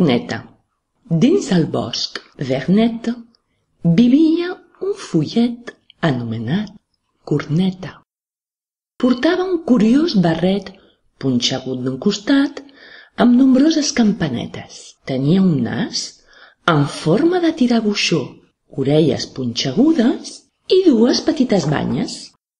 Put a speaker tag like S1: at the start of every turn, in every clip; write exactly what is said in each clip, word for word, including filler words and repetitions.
S1: Corneta. Dins el bosc verd net vivia un follet anomenat Corneta. Portava un curiós barret punxegut d'un costat amb nombroses campanetes. Tenia un nas en forma de tirabuixó, orelles punxegudes i dues petites banyes.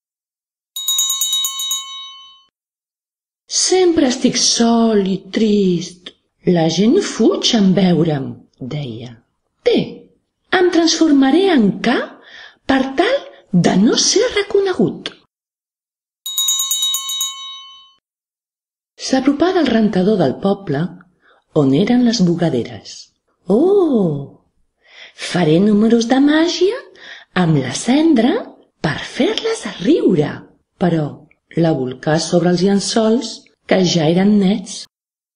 S1: Sempre estic sol i trist. La gent fuig en veure'm, deia. Bé, em transformaré en ca per tal de no ser reconegut. S'apropà del rentador del poble on eren les bugaderes. Oh! Faré números de màgia amb la cendra per fer-les riure, però la volcà sobre els llençols, que ja eren nets.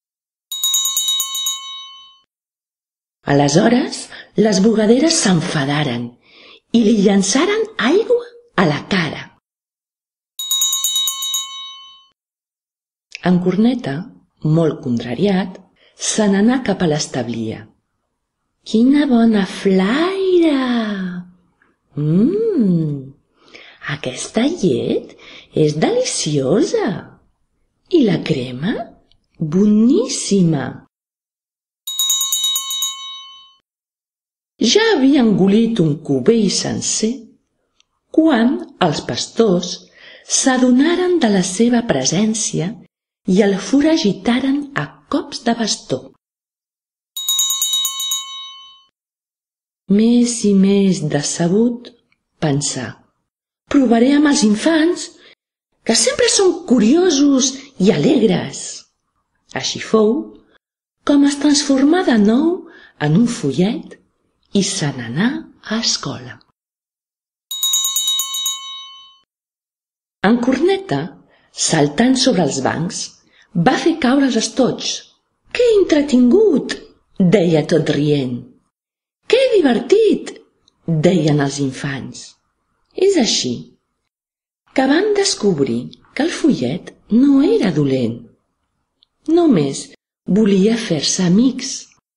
S1: Aleshores, les bugaderes s'enfadaren i li llançaren aigua a la cara. En Corneta, molt contrariat, se n'anà cap a l'establia. Quina bona flaire! Mmm, aquesta llet és deliciosa! I la crema? Boníssima! Ja havia engolit un cubell sencer quan els pastors s'adonaren de la seva presència i el foragitaren a cops de bastó. Més i més decebut, pensà, provaré amb els infants, que sempre són curiosos i alegres. Així fou com es transformà de nou en un follet i se n'anà a escola. En Corneta, saltant sobre els bancs, va fer caure els estoig. Que entretingut, deia tot rient. Que divertit, deien els infants. És així que van descobrir que el follet no era dolent. Només volia fer-se amics.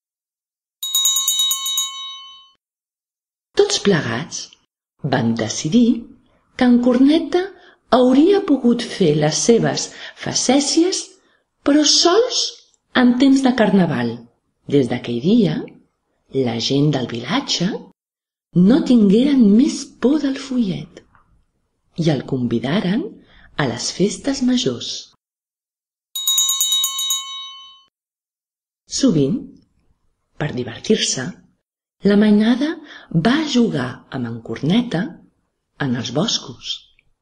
S1: Tots plegats van decidir que en Corneta hauria pogut fer les seves facècies, però sols en temps de carnaval. Des d'aquell dia, la gent del vilatge no tingueren més por del follet i el convidaren a les festes majors. Sovint, per divertir-se, la mainada va jugar amb en Corneta en els boscos.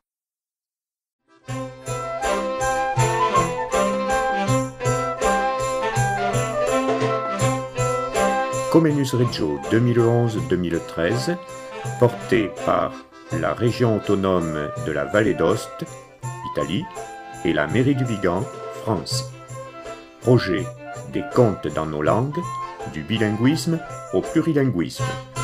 S2: Comenius Reggio deux mille onze deux mille treize, porté par la région autonome de la Vallée d'Aoste, Italie, et la mairie du Vigan, France. Projet des contes dans nos langues, du bilinguisme au plurilinguisme.